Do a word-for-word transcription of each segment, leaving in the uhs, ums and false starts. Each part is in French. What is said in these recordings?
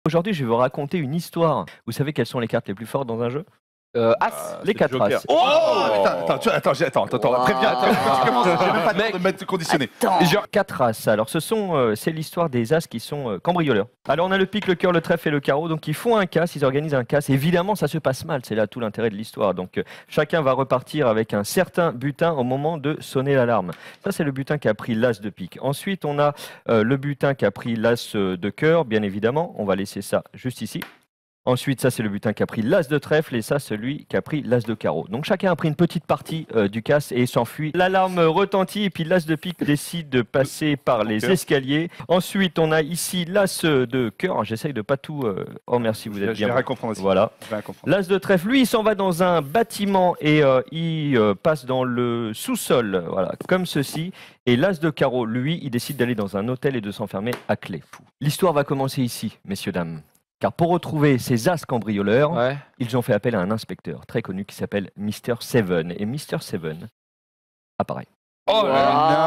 Aujourd'hui, je vais vous raconter une histoire. Vous savez quelles sont les cartes les plus fortes dans un jeu? Euh, As. Les quatre As. Oh, attends, attends, attends, attends, attends, attends, Wow. préviens, préviens, je commence, j'ai même pas le temps de mettre conditionné. Attends. Genre quatre As. Alors, ce sont, euh, c'est l'histoire des As qui sont euh, cambrioleurs. Alors, on a le pique, le cœur, le trèfle et le carreau. Donc, ils font un casse, ils organisent un casse. Évidemment, ça se passe mal. C'est là tout l'intérêt de l'histoire. Donc, euh, chacun va repartir avec un certain butin au moment de sonner l'alarme. Ça, c'est le butin qui a pris l'As de pique. Ensuite, on a euh, le butin qui a pris l'As euh, de cœur, bien évidemment. On va laisser ça juste ici. Ensuite, ça, c'est le butin qui a pris l'As de trèfle et ça, celui qui a pris l'As de carreau. Donc, chacun a pris une petite partie euh, du casse et s'enfuit. L'alarme retentit et puis l'As de pique décide de passer par les Okay. escaliers. Ensuite, on a ici l'As de cœur. J'essaye de pas tout... euh, Oh, merci, vous êtes Je bien. vais rien comprendre aussi. Voilà. Je vais rien comprendre. L'As de trèfle, lui, il s'en va dans un bâtiment et euh, il euh, passe dans le sous-sol, voilà, comme ceci. Et l'As de carreau, lui, il décide d'aller dans un hôtel et de s'enfermer à clé. L'histoire va commencer ici, messieurs, dames. Car pour retrouver ces As cambrioleurs, Ouais. ils ont fait appel à un inspecteur très connu qui s'appelle mister Seven. Et mister Seven apparaît. Oh là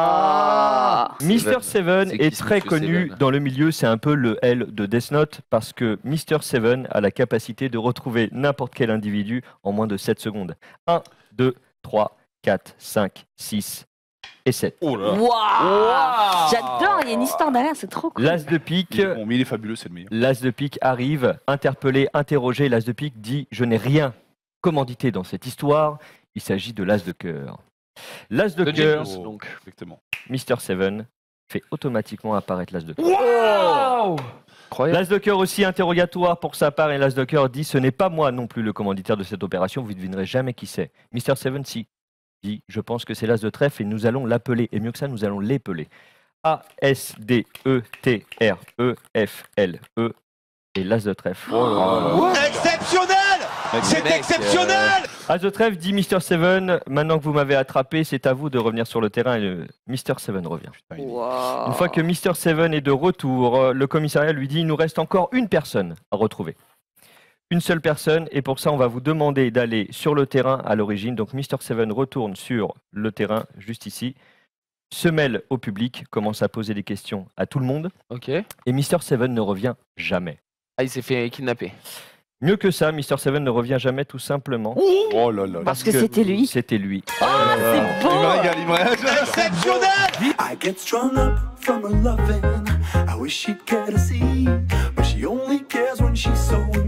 là. Wow. mister Seven. Seven C'est est qui ce très monsieur connu Seven? dans le milieu, c'est un peu le L de Death Note parce que mister Seven a la capacité de retrouver n'importe quel individu en moins de sept secondes. un, deux, trois, quatre, cinq, six et sept. Oh là là. Waouh. J'adore, il y a une histoire derrière, c'est trop cool. L'As de pique, Bon, mais il est fabuleux, c'est le meilleur. l'As de pique arrive, interpellé, interrogé, l'As de pique dit « Je n'ai rien commandité dans cette histoire, il s'agit de l'As de cœur ». L'As de De cœur, Genius. Oh, donc. Exactement. mister Seven fait automatiquement apparaître l'As de cœur. Wow. Incroyable. L'As de cœur aussi interrogatoire pour sa part et l'As de cœur dit « Ce n'est pas moi non plus le commanditaire de cette opération, vous ne devinerez jamais qui c'est ». mister Seven si, dit « Je pense que c'est l'As de trèfle et nous allons l'appeler, et mieux que ça, nous allons l'épeler. A S D E T R E F L E et l'As de trèfle. Oh là là. Exceptionnel! C'est Mec, exceptionnel! As de trèfle dit mister Seven, maintenant que vous m'avez attrapé, c'est à vous de revenir sur le terrain et le... mister Seven revient. Putain, il est- Wow. Une fois que mister Seven est de retour, euh, le commissariat lui dit il nous reste encore une personne à retrouver. Une seule personne, et pour ça, on va vous demander d'aller sur le terrain à l'origine. Donc, mister Seven retourne sur le terrain, juste ici, se mêle au public, commence à poser des questions à tout le monde, Ok. et mister Seven ne revient jamais. Ah, il s'est fait kidnapper. Mieux que ça, mister Seven ne revient jamais tout simplement Oh là là. Parce que c'était lui. C'était lui. Oh, c'est Il me beau. régale, il me régale. Exceptionnel! I get strung up from her loving. I wish she'd care to see, but she only cares when she's so